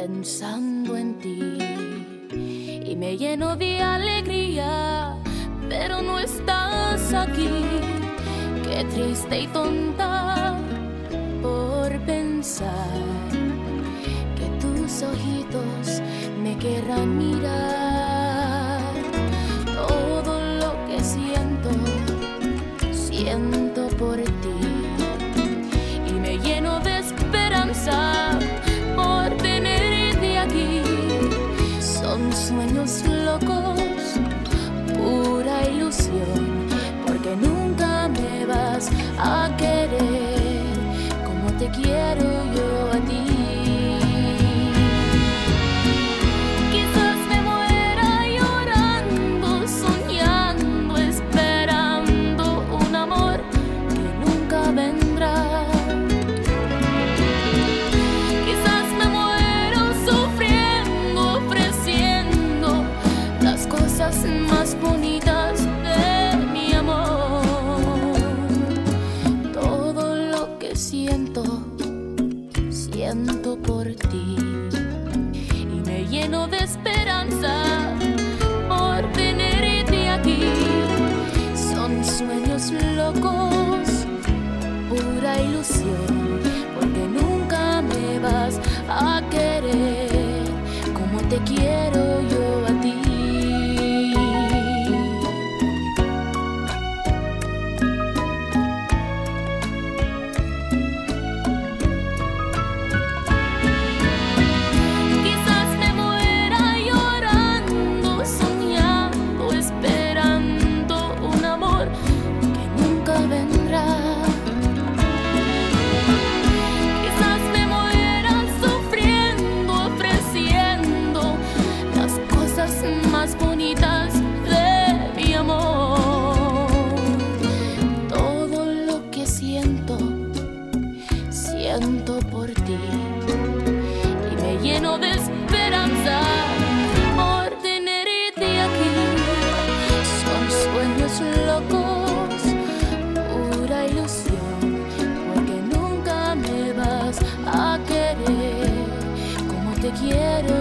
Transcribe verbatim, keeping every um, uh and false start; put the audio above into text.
pensando en ti y me lleno de alegría, pero no estás aquí. Qué triste y tonta por pensar que tus ojitos me querrán mirar. Todo lo que siento, siento por ti y me lleno de esperanza por tenerte aquí. Son sueños locos, pura ilusión, porque nunca me vas a querer como te quiero yo a ti. Quizás me muera llorando, soñando, esperando un amor que nunca vendrá. Quizás me muero sufriendo, ofreciendo las cosas más bonitas de mi amor. Todo lo que siento, siento por ti y me lleno de esperanza por tenerte aquí. Son sueños locos, pura ilusión, porque nunca me vas a querer como te quiero yo a ti. Más bonitas de mi amor. Todo lo que siento, siento por ti y me lleno de esperanza por tenerte aquí. Son sueños locos, pura ilusión, porque nunca me vas a querer como te quiero